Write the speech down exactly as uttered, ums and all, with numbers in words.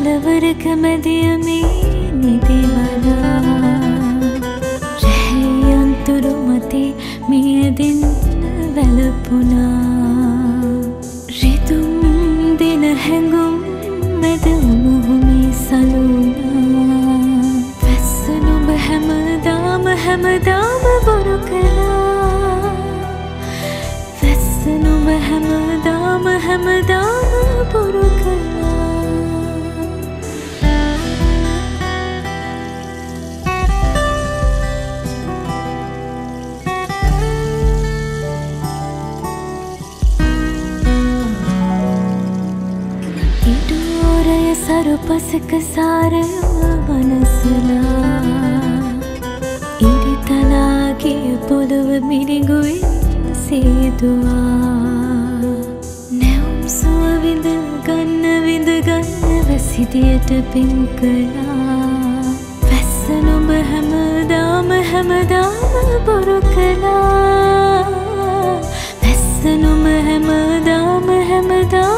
කලවරක මැදියමේ නිදිවලා රැහේ අන්තුරු මතේ මියදින්න වැළපුණා රිදුම් දින හැඟුම් මැද මුහුමි සලුණා වැස්ස නුඹ හැමදාම හැමදාම බොරු කළා වැස්ස නුඹ හැමදාම හැමදාම බොරු කළා සරුපසක සාරය වනසලා ඉරිතලාගේ පොළොව මිරිඟුවෙන් සේදුවා නැවුම් සුව විඳ ගන්න විඳ ගන්න වැසිදියට පින් කළා වැස්ස නුඹ හැමදාම හැමදාම බොරු කළා වැස්ස නුඹ හැමදාම හැමදාම